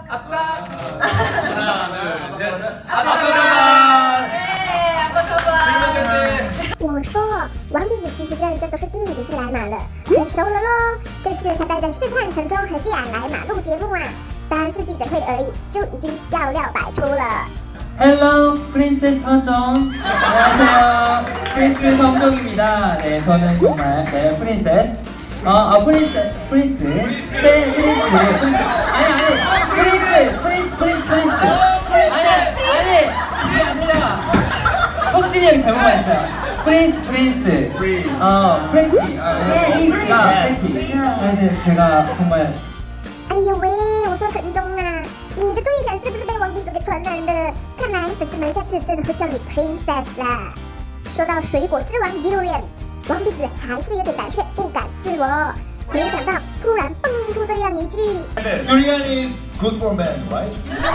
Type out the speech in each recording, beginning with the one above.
아빠. 하나, 둘, 셋. 아빠 가만. 我说，王鼻子其实认真都是第几次来马了，很熟了咯。这次他待在试探城中和既然来马录节目啊，单是记者会而已，就已经笑料百出了。 Hello, 프린세스 헌정. 안녕하세요, 프린스 성종입니다. 네, 저는 정말 프린세스. 프린스. 아니, 이게 아니라 석진이 형이 잘못 말했어요. 프린스. 프렌티. 프린스가 프렌티. 그래서 제가 정말. 哎呦喂，我说陈忠啊，你的注意感是不是被王鼻子给传染了？看来粉丝们下次真的会叫你 Princess 啦。说到水果之王 Durian， 王鼻子还是有点胆怯，不敢试哦。没想到突然蹦出这样一句 Durian is good for men, right?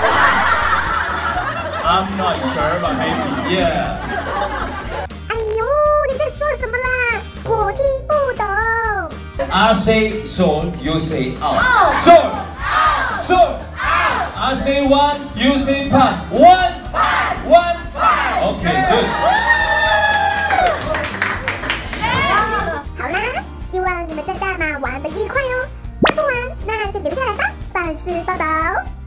I'm not sure, but maybe. Yeah. 哎呦，你在说什么啦？我听不懂。 I say soul, you say out. Soul. Soul. I say one, you say pan. One. Okay, good. 好啦，希望你们在大马玩得愉快哦。不玩，那就留下来吧。办事报道。